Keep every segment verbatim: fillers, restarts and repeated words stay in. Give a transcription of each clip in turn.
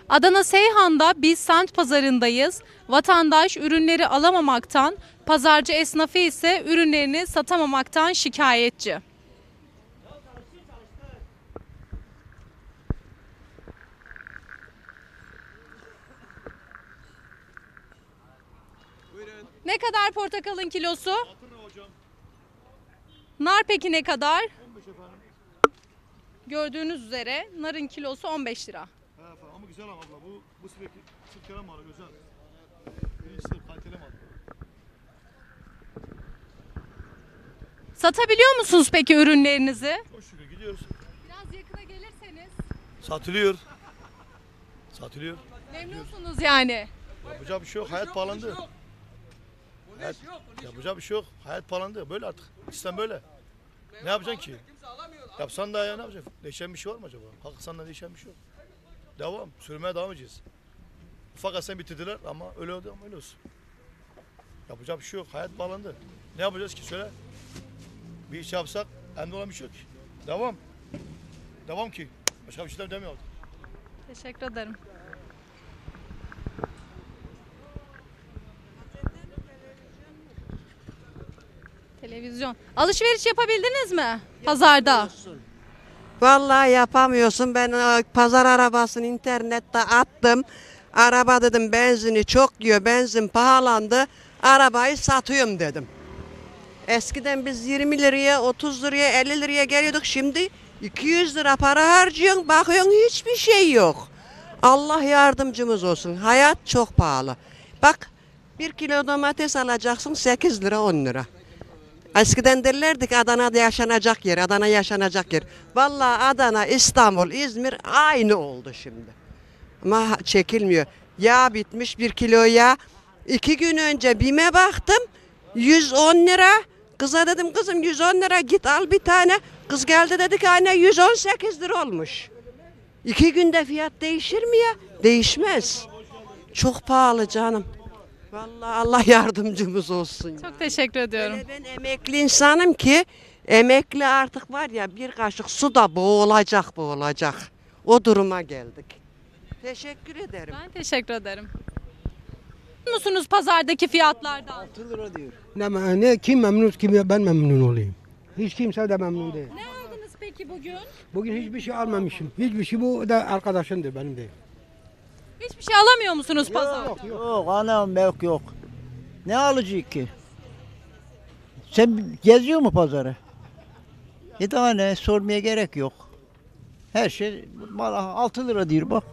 Adana Seyhan'da biz semt pazarındayız. Vatandaş ürünleri alamamaktan, pazarcı esnafı ise ürünlerini satamamaktan şikayetçi. Ne kadar portakalın kilosu? Nar peki ne kadar? on beş efendim. Gördüğünüz üzere narın kilosu on beş lira. He efendim ama güzel ama abla bu bu sürekli sirkelen malı güzel. Birincisi kaliteli mal. Satabiliyor musunuz peki ürünlerinizi? Çok şükür gidiyoruz. Biraz yakına gelirseniz. Satılıyor. Satılıyor. Memnunsunuz yani. Yapacağı bir şey yok. Hayat pahalandı. Hayat, yapacağı bir şey yok. Hayat pahalandı. Böyle artık. Sistem böyle. Ne yapacaksın ki? Yapsan da ya ne yapacaksın? Değişen bir şey var mı acaba? Kalksan da değişen bir şey yok. Devam. Sürmeye devam edeceğiz. Ufak sen bitirdiler ama öyle oldu ama öyle olsun. Yapacak bir şey yok. Hayat pahalandı. Ne yapacağız ki söyle? Bir iş yapsak elde olan bir şey yok ki. Devam. Devam ki. Başka bir şeyler demiyor. Teşekkür ederim. Televizyon. Alışveriş yapabildiniz mi pazarda? Vallahi yapamıyorsun. Ben o pazar arabasını internette attım. Araba dedim benzini çok yiyor. Benzin pahalandı. Arabayı satıyorum dedim. Eskiden biz yirmi liraya, otuz liraya, elli liraya geliyorduk. Şimdi iki yüz lira para harcıyorsun. Bakıyorsun hiçbir şey yok. Allah yardımcımız olsun. Hayat çok pahalı. Bak bir kilo domates alacaksın sekiz lira on lira. Eskiden derlerdik Adana'da yaşanacak yer, Adana yaşanacak yer. Vallahi Adana, İstanbul, İzmir aynı oldu şimdi. Ama çekilmiyor. Yağ bitmiş bir kilo yağ. İki gün önce BİM'e baktım yüz on lira. Kıza dedim kızım yüz on lira git al bir tane. Kız geldi dedi ki anne yüz on sekiz lira olmuş. İki günde fiyat değişir mi ya? Değişmez. Çok pahalı canım. Vallahi Allah yardımcımız olsun. Çok teşekkür ediyorum. Öyle ben emekli insanım ki emekli artık var ya bir kaşık suda boğulacak boğulacak. O duruma geldik. Teşekkür ederim. Ben teşekkür ederim. Memnun musunuz pazardaki fiyatlardan? altı lira diyor. Ne, ne kim memnun kim ben memnun olayım. Hiç kimse de memnun değil. Ne aldınız peki bugün? Bugün hiçbir şey almamışım. Hiçbir şey bu da arkadaşımdır benim değil. Hiçbir şey alamıyor musunuz pazarda? Yok yok. Yok anam yok yok. Ne alacak ki? Sen geziyor mu pazarı? E daha ne sormaya gerek yok. Her şey mal altı lira diyor bak.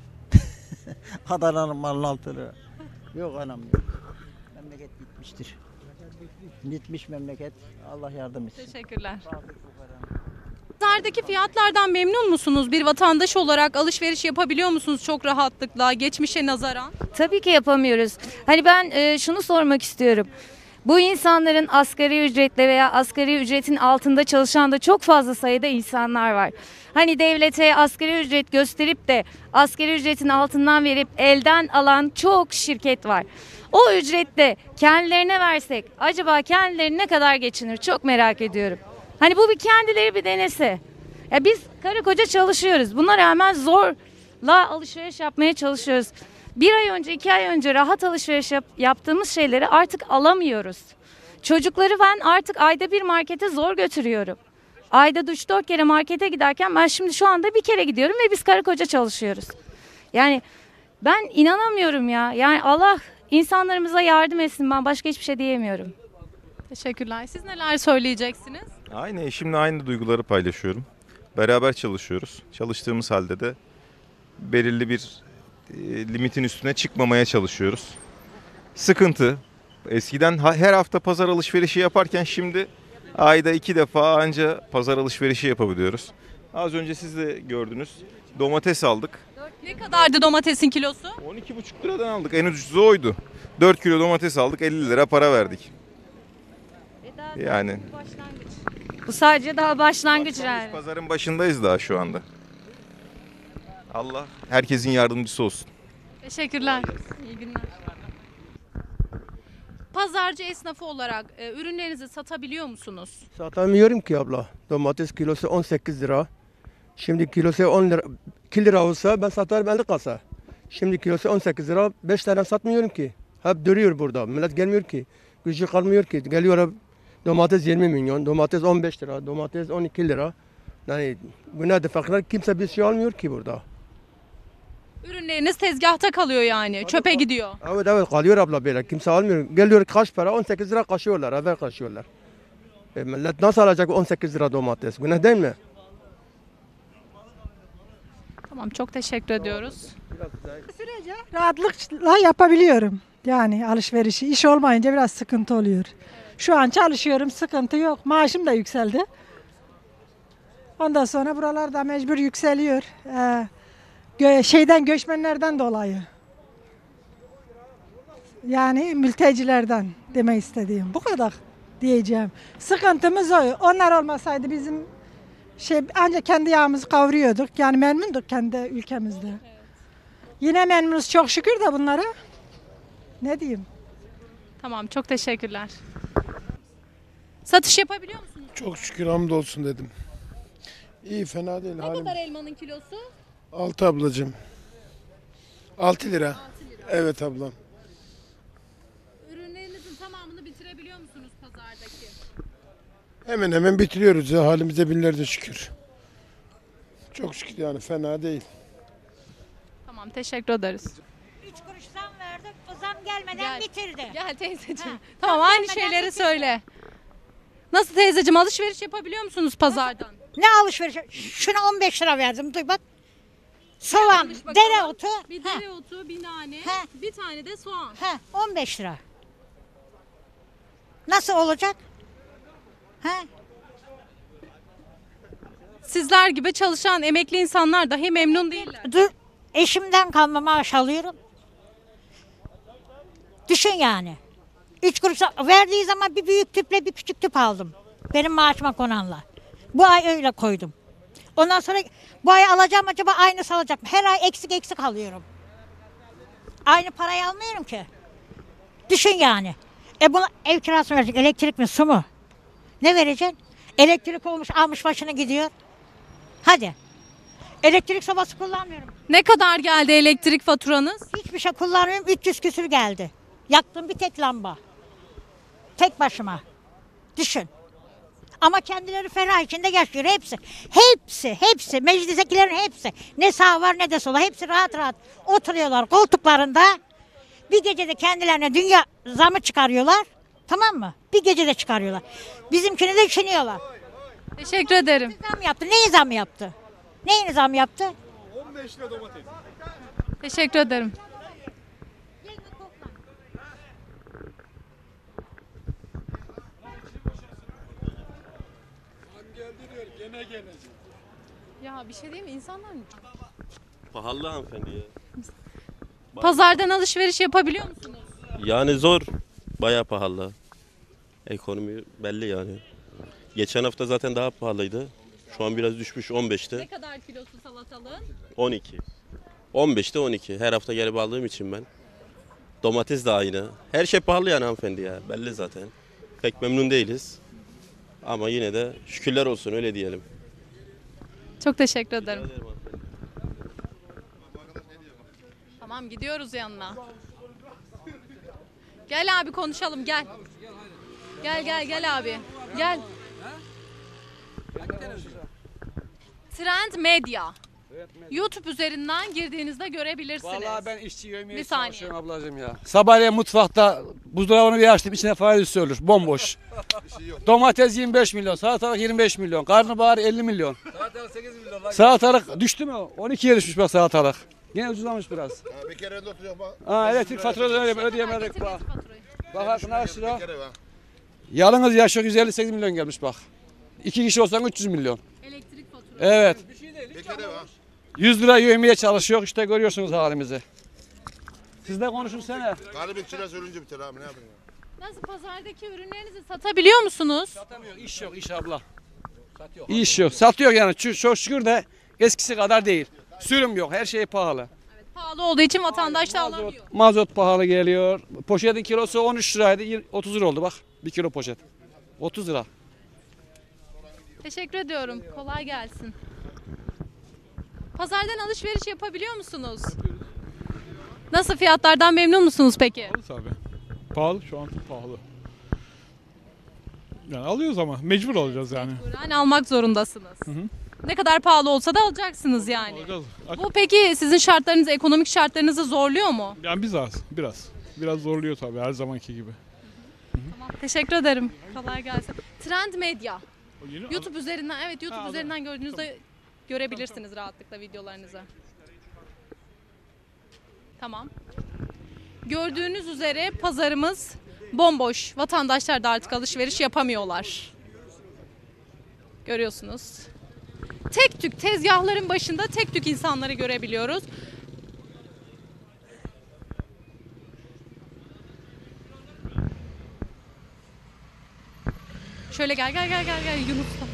Adana'nın malı altı lira. Yok anam yok. Memleket bitmiştir. Bitmiş memleket. Allah yardım etsin. Teşekkürler. Pazardaki fiyatlardan memnun musunuz? Bir vatandaş olarak alışveriş yapabiliyor musunuz çok rahatlıkla geçmişe nazaran? Tabii ki yapamıyoruz. Hani ben e, şunu sormak istiyorum. Bu insanların asgari ücretle veya asgari ücretin altında çalışan da çok fazla sayıda insanlar var. Hani devlete asgari ücret gösterip de asgari ücretin altından verip elden alan çok şirket var. O ücretle kendilerine versek acaba kendileri ne kadar geçinir çok merak ediyorum. Hani bu bir kendileri bir denese. Ya biz karı koca çalışıyoruz. Buna rağmen zorla alışveriş yapmaya çalışıyoruz. Bir ay önce, iki ay önce rahat alışveriş yap, yaptığımız şeyleri artık alamıyoruz. Çocukları ben artık ayda bir markete zor götürüyorum. Ayda üç dört kere markete giderken ben şimdi şu anda bir kere gidiyorum ve biz karı koca çalışıyoruz. Yani ben inanamıyorum ya. Yani Allah insanlarımıza yardım etsin. Ben başka hiçbir şey diyemiyorum. Teşekkürler. Siz neler söyleyeceksiniz? Aynı eşimle aynı duyguları paylaşıyorum. Beraber çalışıyoruz. Çalıştığımız halde de belirli bir e, limitin üstüne çıkmamaya çalışıyoruz. Sıkıntı. Eskiden ha- her hafta pazar alışverişi yaparken şimdi ayda iki defa anca pazar alışverişi yapabiliyoruz. Az önce siz de gördünüz. Domates aldık. Ne kadardı domatesin kilosu? on iki buçuk liradan aldık. En ucuzu oydu. dört kilo domates aldık. elli lira para verdik. Yani Bu sadece daha başlangıç yani. pazarın başındayız daha şu anda. Allah herkesin yardımcısı olsun. Teşekkürler. İyi günler. Pazarcı esnafı olarak e, ürünlerinizi satabiliyor musunuz? Satamıyorum ki abla. Domates kilosu on sekiz lira. Şimdi kilosu on lira, iki lira olsa ben satarım elli kasa. Şimdi kilosu on sekiz lira. beş tane satmıyorum ki. Hep duruyor burada. Millet gelmiyor ki. Gücü kalmıyor ki. Geliyor domates yirmi milyon, domates on beş lira, domates on iki lira. Yani buna da fakirler kimse bir şey almıyor ki burada. Ürünleriniz tezgahta kalıyor yani. Çöpe gidiyor. Evet evet kalıyor abla böyle. Kimse almıyor. Geliyor kaç para? on sekiz lira kaşıyorlar. Haber kaşıyorlar. E, millet nasıl alacak on sekiz lira domates? Günah değil mi? Tamam, çok teşekkür ediyoruz. Sürece rahatlıkla yapabiliyorum. Yani alışverişi. İş olmayınca biraz sıkıntı oluyor. Şu an çalışıyorum, sıkıntı yok. Maaşım da yükseldi. Ondan sonra buralarda mecbur yükseliyor. Ee, gö- şeyden göçmenlerden dolayı. Yani mültecilerden demek istediğim. Bu kadar diyeceğim. Sıkıntımız o. Onlar olmasaydı bizim şey ancak kendi yağımızı kavuruyorduk. Yani memnunduk kendi ülkemizde. Yine memnunuz çok şükür de bunlara. Ne diyeyim? Tamam, çok teşekkürler. Satış yapabiliyor musunuz? Çok şükür hamdolsun dedim. İyi fena değil Ne halim. kadar elmanın kilosu? Altı ablacığım. Altı lira. Evet ablam. Ürünlerinizin tamamını bitirebiliyor musunuz pazardaki? Hemen hemen bitiriyoruz ya halimize binlerce şükür. Çok şükür yani fena değil. Tamam, teşekkür ederiz. Üç kuruş zam verdik, o zam gelmeden Gel. bitirdi. Gel teyzeciğim. Ha, Tamam, tam aynı gelmeden şeyleri bitirdi. söyle. Nasıl teyzeciğim, alışveriş yapabiliyor musunuz pazardan? Ne alışveriş? Şuna on beş lira verdim, duy bak. Soğan, Almış bakalım. dereotu, Bir ha, dereotu, bir nane, Ha. bir tane de soğan. ha, on beş lira. Nasıl olacak? Ha? Sizler gibi çalışan emekli insanlar dahi memnun değiller. Dur, eşimden kalma maaş alıyorum. Düşün yani. Üç kuruş verdiği zaman bir büyük tüple bir küçük tüp aldım. Benim maaşıma konanla. Bu ay öyle koydum. Ondan sonra bu ay alacağım acaba aynısı alacak mı? Her ay eksik eksik alıyorum. Aynı parayı almıyorum ki. Düşün yani. E buna ev kirası mı verecek, elektrik mi, su mu? Ne vereceksin? Elektrik olmuş, almış başını gidiyor. Hadi. Elektrik sobası kullanmıyorum. Ne kadar geldi elektrik faturanız? Hiçbir şey kullanmıyorum. üç yüz küsür geldi. Yaktığım bir tek lamba. Tek başıma. Düşün. Ama kendileri ferah içinde yaşıyor hepsi. Hepsi, hepsi. Meclistekilerin hepsi. Ne sağ var ne de sola. Hepsi rahat rahat oturuyorlar koltuklarında. Bir gecede kendilerine dünya zamı çıkarıyorlar. Tamam mı? Bir gecede çıkarıyorlar. Bizimkini de düşünüyorlar. Teşekkür ederim. Zam yaptı. Neyi zam yaptı? Neyin zam yaptı? Teşekkür ederim. Ya bir şey değil mi? İnsanlar mı? Pahalı hanımefendi ya. Pazardan alışveriş yapabiliyor musunuz? Yani zor. Bayağı pahalı. Ekonomi belli yani. Geçen hafta zaten daha pahalıydı. Şu an biraz düşmüş on beşte. Ne kadar kilosu salatalığın? on iki. on beşte on iki. Her hafta gelip aldığım için ben. Domates de aynı. Her şey pahalı yani hanımefendi ya. Belli zaten. Pek memnun değiliz. Ama yine de şükürler olsun öyle diyelim. Çok teşekkür ederim. Tamam, gidiyoruz yanına. Gel abi konuşalım, gel. Gel gel gel abi. Gel. Trend Medya. YouTube üzerinden girdiğinizde görebilirsiniz. Vallahi ben işçi Bir yemeği saniye. çalışıyorum ablacığım ya. Sabahleyin mutfakta buzdolabını bir açtım içine faydası olur. Bomboş. Domates yirmi beş milyon, salatalık yirmi beş milyon, karnabahar elli milyon. Salatalık sekiz milyon lan. Salatalık düştü mü? on ikiye düşmüş bak salatalık. Yine ucuzlamış biraz. Ha, bir kere oturuyor bak. Ha, elektrik faturaları öyle ödeyemedik Getir, bak. getir faturayı. Bak kaç lira? Bir kere bak. Yalnız yaşı yüz elli sekiz milyon gelmiş bak. İki kişi olsan üç yüz milyon. Elektrik faturası. Evet. Bir kere bak. yüz lira yövmeye çalışıyor işte görüyorsunuz halimizi. Siz de konuşun sene. Galibin çilesi ölünce biter abi ne yapayım ya. Nasıl, pazardaki ürünlerinizi satabiliyor musunuz? Satamıyor, iş yok, iş abla. Satıyor. İş yok, satıyor yani. Ç- Çok şükür de eskisi kadar değil. Sürüm yok, her şey pahalı. Evet, pahalı olduğu için vatandaş da Mazot, alamıyor. mazot pahalı geliyor. Poşetin kilosu on üç liraydı, yirmi- otuz lira oldu bak. Bir kilo poşet. otuz lira. Teşekkür ediyorum. Kolay gelsin. Pazardan alışveriş yapabiliyor musunuz? Nasıl, fiyatlardan memnun musunuz peki? Pahalı tabii. Pahalı, şu an pahalı. Yani alıyoruz ama mecbur alacağız yani. Yani almak zorundasınız. Hı hı. Ne kadar pahalı olsa da alacaksınız yani. Alacağız. Bu peki sizin şartlarınızı, ekonomik şartlarınızı zorluyor mu? Yani biz az, biraz. Biraz zorluyor tabii her zamanki gibi. Tamam, teşekkür ederim. Kolay gelsin. Trend Medya. O yeni- YouTube üzerinden, evet YouTube Ha, üzerinden gördüğünüzde görebilirsiniz rahatlıkla videolarınızı. Tamam. Gördüğünüz üzere pazarımız bomboş. Vatandaşlar da artık alışveriş yapamıyorlar. Görüyorsunuz. Tek tük tezgahların başında tek tük insanları görebiliyoruz. Şöyle gel gel gel gel gel yumurta.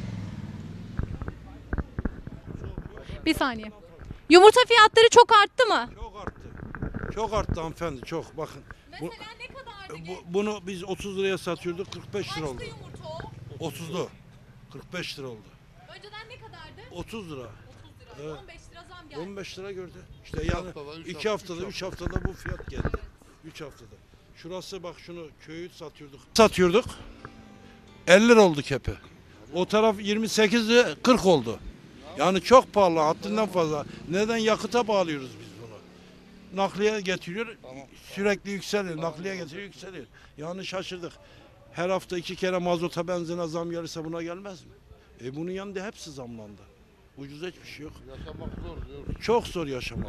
Bir saniye. Yumurta fiyatları çok arttı mı? Çok arttı. Çok arttı hanımefendi, çok. Bakın. Bu, Mesela ne kadardı? bu- bunu biz otuz liraya satıyorduk, kırk beş lira oldu. Kaçtı yumurta o? otuzlu. kırk beş lira oldu. Önceden ne kadardı? otuz lira. otuz lira. Evet. on beş lira zam geldi. on beş lira gördü. İşte yani iki haftada, üç haftada bu fiyat geldi. üç haftada. Şurası bak, şunu köyü satıyorduk. Satıyorduk. elli lira oldu kepi. O taraf yirmi sekiz lira, kırk oldu. Yani çok pahalı, haddinden fazla. Neden? Yakıta bağlıyoruz biz bunu. Nakliye getiriyor, sürekli yükseliyor. Nakliye getiriyor, yükseliyor. Yani şaşırdık. Her hafta iki kere mazota, benzine zam gelirse buna gelmez mi? E bunun yanında hepsi zamlandı. Ucuz hiçbir şey yok. Yaşamak zor diyor. Çok zor yaşamak.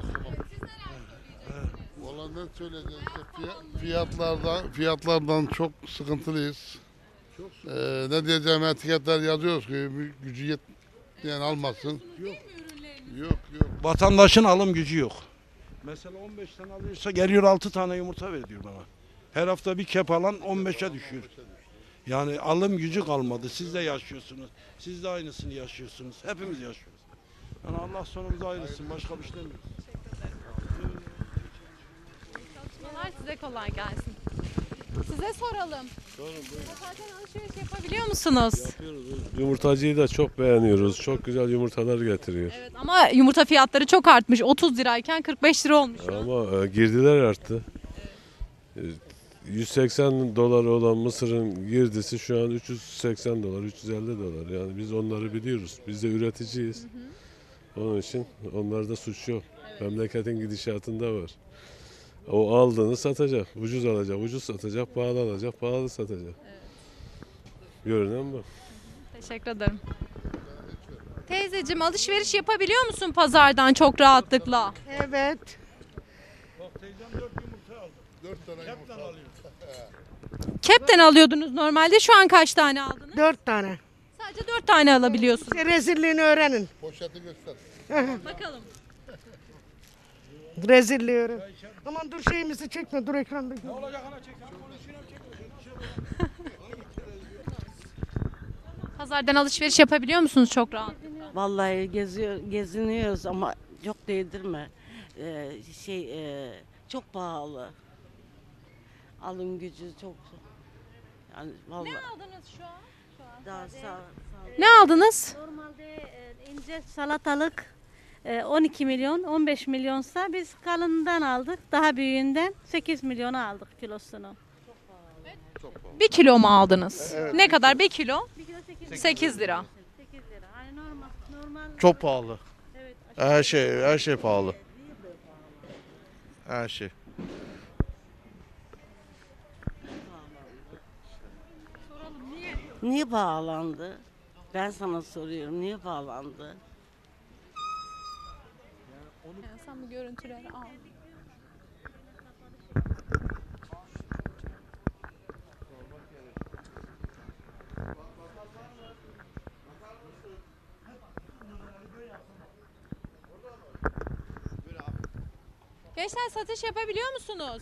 Valla ne söyleyeceğiz işte fiy- fiyatlardan, fiyatlardan çok sıkıntılıyız. Ee, ne diyeceğim, etiketler yazıyoruz ki gücü yetmeyen almasın. Yok. Yok yok. Vatandaşın alım gücü yok. Mesela on beş tane alıyorsa geliyor altı tane yumurta veriyor bana. Her hafta bir kep alan on beşe düşüyor. Yani alım gücü kalmadı. Siz de yaşıyorsunuz. Siz de aynısını yaşıyorsunuz. Hepimiz yaşıyoruz. Yani Allah sonumuzu ayırsın. Başka bir şey demiyoruz. Çalışmalar size kolay gelsin. Size soralım. Zaten alışveriş yapabiliyor musunuz? Yumurtacıyı da çok beğeniyoruz. Çok güzel yumurtalar getiriyor. Evet, ama yumurta fiyatları çok artmış. otuz lirayken kırk beş lira olmuş. Ama e, girdiler arttı. E, yüz seksen dolar olan mısırın girdisi şu an üç yüz seksen dolar, üç yüz elli dolar. Yani biz onları biliyoruz. Biz de üreticiyiz. Onun için onlarda suç yok. Memleketin gidişatında var. O aldığını satacak, ucuz alacak, ucuz satacak, pahalı alacak, pahalı satacak. Görünen bu. Teşekkür ederim. Teyzeciğim, alışveriş yapabiliyor musun pazardan çok rahatlıkla? Evet. Dört tane yumurta alıyor. Kepten alıyordunuz normalde. Şu an kaç tane aldınız? Dört tane. Sadece dört tane alabiliyorsunuz. İşte rezilliğini öğrenin. Poşeti göster. Bakalım. Rezilliği öğren. Aman dur, şeyimizi çekme, dur ekranda. Ne olacak ana, çek. Pazardan alışveriş yapabiliyor musunuz çok rahat? Vallahi geziyor, geziniyoruz ama çok değdirme. Ee, şey e, çok pahalı. Alım gücü çok. Yani vallahi. Ne aldınız şu an? Daha sağ, Ne aldınız? Normalde e, ince salatalık e, on iki milyon, on beş milyonsa biz kalından aldık. Daha büyüğünden sekiz milyona aldık kilosunu. Bir kilo mu aldınız? Evet. Ne kadar bir kilo? Bir kilo sekiz, sekiz lira. sekiz lira. Yani normal, normal. Çok pahalı. Evet. Her şey, her şey pahalı. Her şey. Niye pahalandı? Ben sana soruyorum, niye pahalandı? Yani sen bu görüntüleri al. Gençler, satış yapabiliyor musunuz?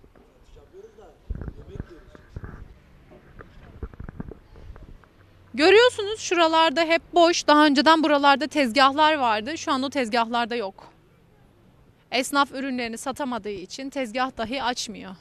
Görüyorsunuz şuralarda hep boş. Daha önceden buralarda tezgahlar vardı. Şu an o tezgahlarda yok. Esnaf ürünlerini satamadığı için tezgah dahi açmıyor.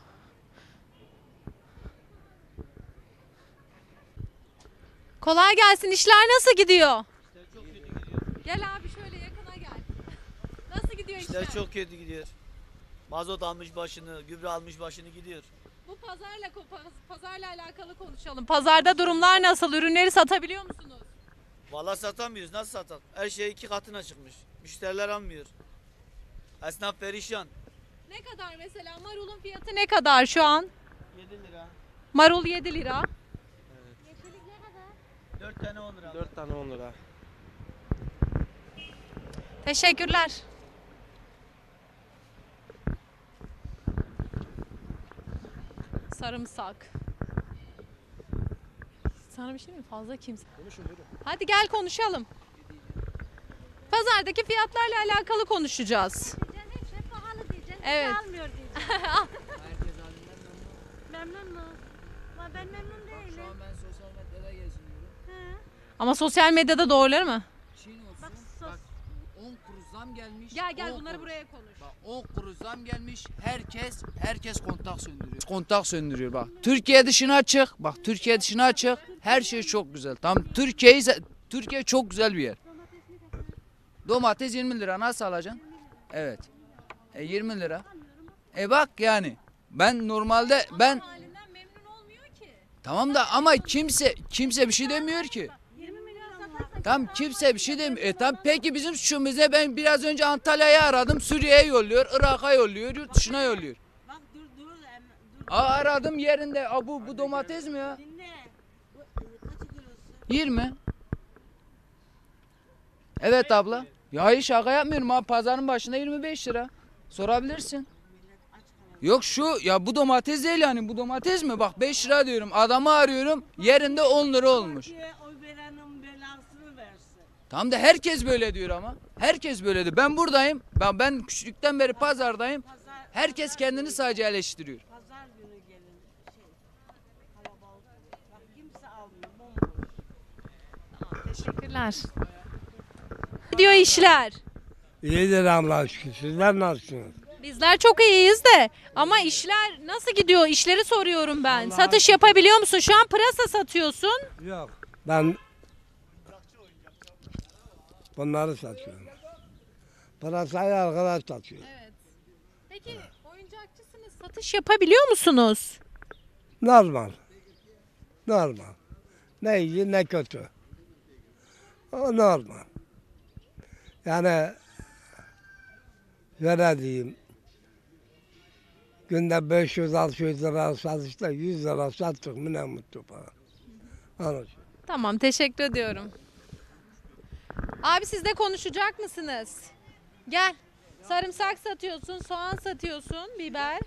Kolay gelsin. İşler nasıl gidiyor? Gel abi, şöyle yakına gel. Nasıl gidiyor işler? İşler çok kötü gidiyor. Mazot almış başını, gübre almış başını gidiyor. Bu pazarla pazarla alakalı konuşalım. Pazarda durumlar nasıl? Ürünleri satabiliyor musunuz? Vallahi satamıyoruz. Nasıl satak? Her şey iki katına çıkmış. Müşteriler almıyor. Esnaf perişan. Ne kadar mesela marulun fiyatı ne kadar şu an? yedi lira. Marul yedi lira. dört tane on lira. dört tane on lira. Teşekkürler. Sarımsak. Sana bir şey mi? Fazla kimse. Hadi gel konuşalım. Pazardaki fiyatlarla alakalı konuşacağız. Evet. Almıyor diyeceğim. Memnun mu? Ama ben memnun değilim. Şu an ben sosyal medyada geziniyorum. Ama sosyal medyada doğruları mı? Çin olsun. Bak, on kuruş zam gelmiş. Gel gel on bunları kuruş. buraya konuş. Bak on kuruş zam gelmiş. Herkes herkes kontak söndürüyor. Kontak söndürüyor bak. Türkiye dışına çık. Bak Türkiye dışına çık. Her şey çok güzel. Tam Türkiye Türkiye çok güzel bir yer. Domates yirmi lira nasıl alacaksın? Evet. E yirmi lira. E bak yani ben normalde ben tamam da ama kimse kimse bir şey demiyor ki. Tam kimse bir şey demiyor. E tam peki bizim suçumuz ne? Ben biraz önce Antalya'yı aradım. Suriye'ye yolluyor, Irak'a yolluyor, yurt dışına yolluyor. Aa, aradım yerinde. Aa, bu, bu domates mi ya? yirmi. Evet abla. Ya hayır şaka yapmıyorum abi. Pazarın başında yirmi beş lira. Sorabilirsin. Yok şu ya bu domates değil yani. Bu domates mi? Bak beş lira diyorum. Adamı arıyorum. Yerinde on lira olmuş. Tamam da herkes böyle diyor ama. Herkes böyle diyor. Ben buradayım. Ben, ben küçüklükten beri pazardayım. Herkes kendini sadece eleştiriyor. Pazar günü gelin. Şey, kalabalık. Bak kimse almıyor. Bomboş. Teşekkürler. Ne diyor işler? İyidir Allah'a şükür. Sizler nasılsınız? Bizler çok iyiyiz de ama işler nasıl gidiyor? İşleri soruyorum ben. Satış yapabiliyor musun? Şu an pırasa satıyorsun. Yok. Ben bunları satıyorum. Pırasayı arkadaş satıyor. Evet. Peki oyuncakçısınız. Satış yapabiliyor musunuz? Normal. Normal. Ne iyi ne kötü. O normal. Yani şöyle diyeyim. Günde beş yüz altı yüz lira satışta yüz lira sattık mı ne mutlu bana. Onun için. Tamam teşekkür ediyorum. Abi siz de konuşacak mısınız? Gel. Sarımsak satıyorsun, soğan satıyorsun, biber.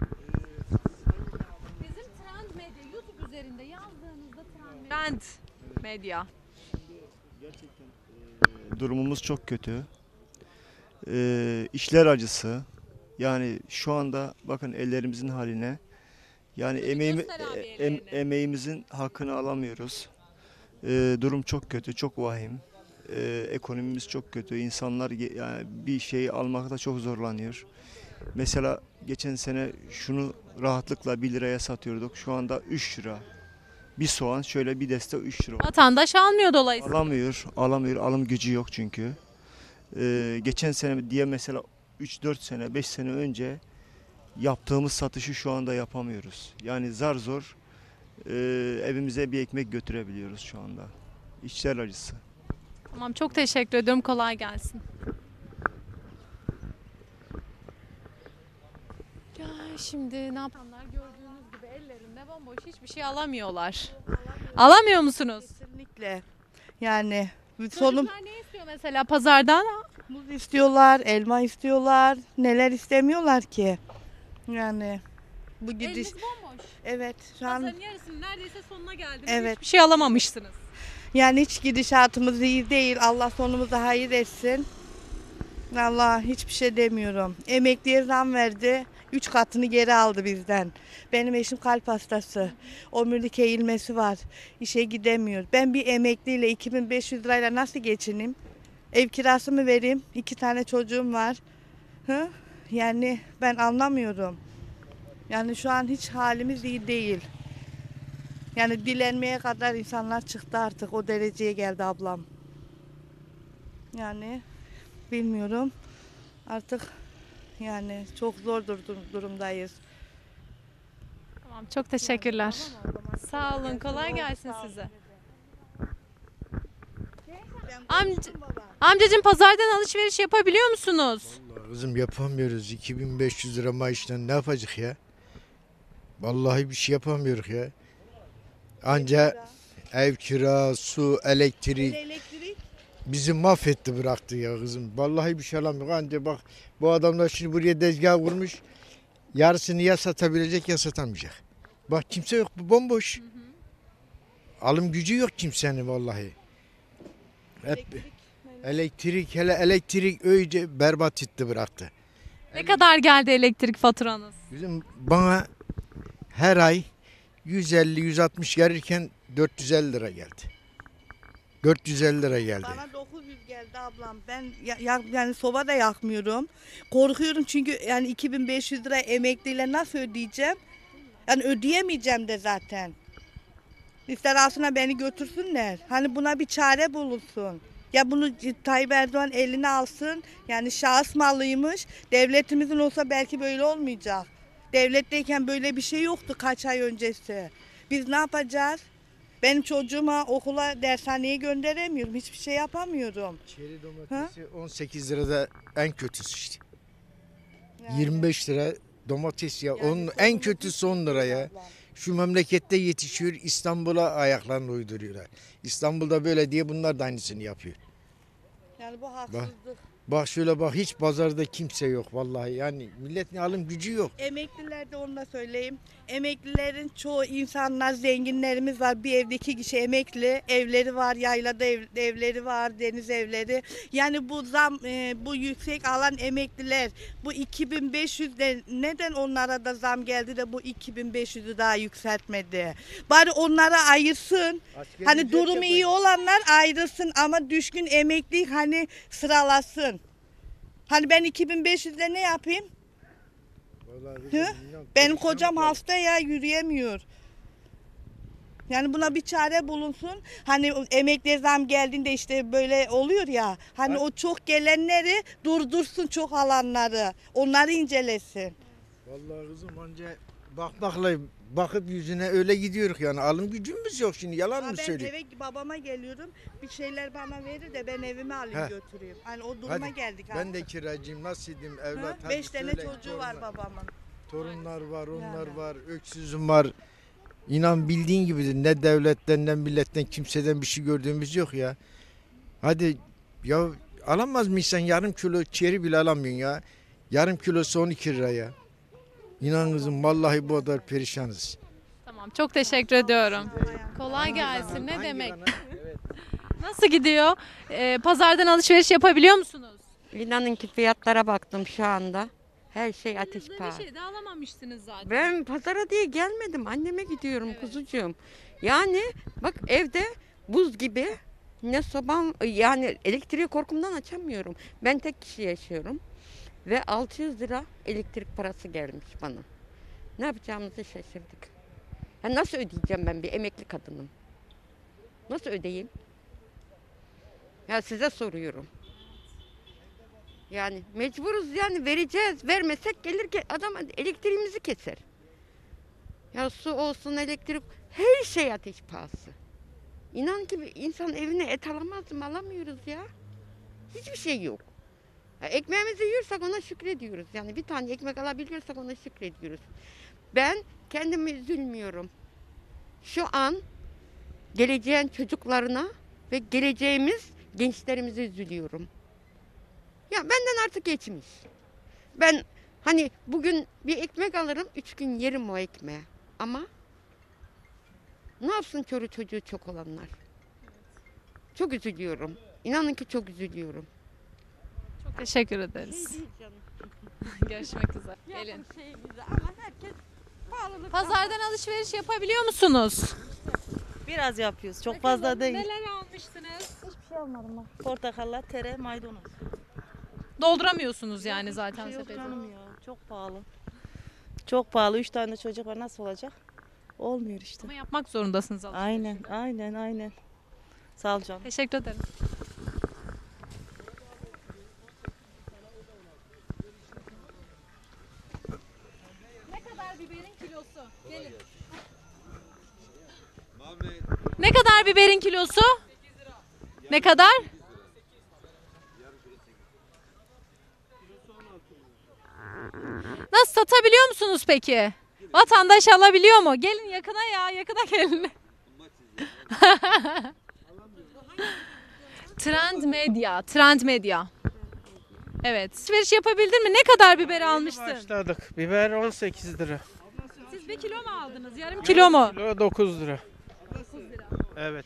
Bizim Trend Medya YouTube üzerinde yazdığınızda Trend Medya. Gerçekten e, durumumuz çok kötü. E, işler acısı. Yani şu anda bakın ellerimizin haline. Yani emeğimi, e, em, emeğimizin hakkını alamıyoruz. E, durum çok kötü, çok vahim. E, ekonomimiz çok kötü. İnsanlar yani bir şeyi almakta çok zorlanıyor. Mesela geçen sene şunu rahatlıkla bir liraya satıyorduk. Şu anda üç lira. Bir soğan şöyle bir deste üç lira. Vatandaş almıyor dolayısıyla. Alamıyor, alamıyor. Alım gücü yok çünkü. Ee, geçen sene diye mesela üç dört sene, beş sene önce yaptığımız satışı şu anda yapamıyoruz. Yani zar zor e, evimize bir ekmek götürebiliyoruz şu anda. İşler acısı. Tamam çok teşekkür ediyorum. Kolay gelsin. Ya şimdi ne yapanlar gördüğünüz gibi ellerinde bomboş hiçbir şey alamıyorlar. Alamıyor musunuz? Kesinlikle. Yani sonum Çocuklar ne istiyor mesela pazardan? muz istiyorlar, elma istiyorlar. Neler istemiyorlar ki? Yani bu gidiş. Eliniz bomboş. Evet, şu an Pazarın yarısının neredeyse sonuna geldiniz. Evet. Hiçbir şey alamamışsınız. yani hiç gidişatımız iyi değil. Allah sonumuzu hayır etsin. Allah hiçbir şey demiyorum. Emekliye zam verdi. Üç katını geri aldı bizden. Benim eşim kalp hastası. Omurilik eğilmesi var. İşe gidemiyor. Ben bir emekliyle iki bin beş yüz lirayla nasıl geçineyim? Ev kirası mı vereyim? İki tane çocuğum var. Hı? Yani ben anlamıyorum. Yani şu an hiç halimiz iyi değil. Yani dilenmeye kadar insanlar çıktı artık. O dereceye geldi ablam. Yani bilmiyorum. Artık Yani çok zor dur- durumdayız. Tamam, çok teşekkürler. Sağ olun, kolay gelsin size. Amca, amcacığım pazardan alışveriş yapabiliyor musunuz? Kızım yapamıyoruz. iki bin beş yüz lira maaştan ne yapacak ya? Vallahi bir şey yapamıyoruz ya. Anca ev kira, su, elektrik Elektrik bizi mahvetti bıraktı ya kızım. Vallahi bir şey alamıyor. Anca bak bu adamlar şimdi buraya tezgah kurmuş. Yarısını ya satabilecek ya satamayacak. Bak kimse yok, bu bomboş. Alım gücü yok kimsenin vallahi. Hep elektrik, hele elektrik öyle berbat etti bıraktı. Ne kadar geldi elektrik faturanız? Bizim bana her ay yüz elli yüz altmış gelirken dört yüz elli lira geldi. dört yüz elli lira geldi. bana dokuz yüz geldi ablam. Ben ya, ya- yani soba da yakmıyorum. Korkuyorum çünkü yani iki bin beş yüz lira emekliyle nasıl ödeyeceğim? Yani ödeyemeyeceğim de zaten. İster aslında beni götürsünler. Hani buna bir çare bulunsun. Ya bunu Tayyip Erdoğan eline alsın. Yani şahıs malıymış. Devletimizin olsa belki böyle olmayacak. Devletteyken böyle bir şey yoktu kaç ay öncesi. Biz ne yapacağız? Benim çocuğuma okula, dershaneye gönderemiyorum. Hiçbir şey yapamıyorum. Çeri domatesi on sekiz lirada en kötüsü işte. yirmi beş lira domates ya. Onun en kötüsü on lira ya. Şu memlekette yetişiyor, İstanbul'a ayaklarını uyduruyorlar. İstanbul'da böyle diye bunlar da aynısını yapıyor. Yani bu Bak, haksızlık. bak şöyle bak, hiç pazarda kimse yok vallahi. Yani milletin alım gücü yok. Emekliler de onu da söyleyeyim. Emeklilerin çoğu insanlar, zenginlerimiz var. Bir evde iki kişi emekli. Evleri var, yaylada ev, evleri var, deniz evleri. Yani bu zam, e, bu yüksek alan emekliler, bu iki bin beş yüzde neden onlara da zam geldi de bu iki bin beş yüzü daha yükseltmedi? Bari onlara ayırsın. Askeri Hani ücret durumu iyi olanlar ayrılsın ama düşkün emekli hani sıralasın. Hani ben iki bin beş yüzde ne yapayım? Hı? Benim kocam hasta ya, yürüyemiyor. Yani buna bir çare bulunsun. Hani emekli zam geldiğinde işte böyle oluyor ya. Hani o çok gelenleri durdursun, çok alanları. Onları incelesin. Vallahi kızım anca bakmakla bakıp yüzüne öyle gidiyoruz yani. Alım gücümüz yok şimdi, yalan Ha, mı ben söylüyor? eve babama geliyorum. Bir şeyler bana verir de ben evime alayım Heh. götüreyim. Hani o duruma Hadi, geldik. ben de kiracıyım, nasıl edeyim Ha, evlat? hadi Beş tane söyle, çocuğu var torunlar. babamın. Torunlar var, onlar Yani. var, öksüzüm var. İnan bildiğin gibidir. Ne devletten ne milletten kimseden bir şey gördüğümüz yok ya. Hadi ya, alamaz mı insan yarım kilo çeri bile alamıyorsun ya. Yarım kilosu on iki lira ya. İnan kızım vallahi bu kadar perişanız. Tamam, çok teşekkür ediyorum. Kolay gelsin. Ne demek? Nasıl gidiyor? Ee, pazardan alışveriş yapabiliyor musunuz? İnanın ki fiyatlara baktım şu anda. Her şey ateş Yanınızda pahası. bir şey de alamamıştınız zaten. Ben pazara diye gelmedim. Anneme gidiyorum kuzucuğum. Yani bak evde buz gibi, ne sobam, yani elektriği korkumdan açamıyorum. Ben tek kişi yaşıyorum. Ve altı yüz lira elektrik parası gelmiş bana. Ne yapacağımızı şaşırdık. Ya nasıl ödeyeceğim, ben bir emekli kadınım? Nasıl ödeyeyim? Ya size soruyorum. Yani mecburuz, yani vereceğiz. Vermesek gelir ki adam elektriğimizi keser. Ya su olsun, elektrik, her şey ateş pahası. İnan ki bir insan evine et alamaz mı? Alamıyoruz ya. Hiçbir şey yok. Ya ekmeğimizi yiyorsak ona şükrediyoruz. Yani bir tane ekmek alabiliyorsak ona şükrediyoruz. Ben kendimi üzülmüyorum. Şu an geleceğin çocuklarına ve geleceğimiz gençlerimize üzülüyorum. Ya benden artık geçmiş. Ben hani bugün bir ekmek alırım, üç gün yerim o ekmeği. Ama ne yapsın çoru çocuğu çok olanlar? Çok üzülüyorum. İnanın ki çok üzülüyorum. Çok teşekkür ederiz. Görüşmek üzere. Gelin. Şey güzel ama herkes pahalılık. Pazardan alışveriş yapabiliyor musunuz? Biraz yapıyoruz. Çok Ne fazla kadar- değil. Neler almıştınız? Hiçbir şey almadım ben. Portakalla, tere, maydanoz. Dolduramıyorsunuz yani zaten Hiçbir şey yok sepeti. canım ya. Çok pahalı. Çok pahalı. Üç tane çocuk var. Nasıl olacak? Olmuyor işte. Ama yapmak zorundasınız alışveriş. Aynen, aynen, aynen. Sağ ol canım. Teşekkür ederim. Gelin. Ne kadar biberin kilosu? Ne kadar? Nasıl satabiliyor musunuz peki? Vatandaş alabiliyor mu? Gelin yakına ya, yakına gelin. Trend Medya, Trend Medya. Evet. Alışveriş yapabildin mi? Ne kadar biber almıştın? Başladık. Biber on sekiz lira. Siz bir kilo mu aldınız? Yarım kilo mu? Kilo dokuz lira. Evet.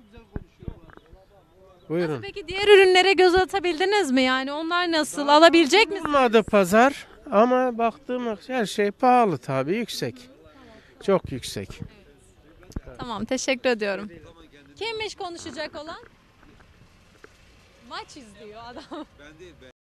Buyurun. Peki diğer ürünlere göz atabildiniz mi? Yani onlar nasıl? Alabilecek misiniz? Olmadı pazar ama baktığım her şey pahalı tabii, yüksek. Çok yüksek. Tamam, teşekkür ediyorum. Kimmiş konuşacak olan? Maç izliyor adam. Ben değil, ben.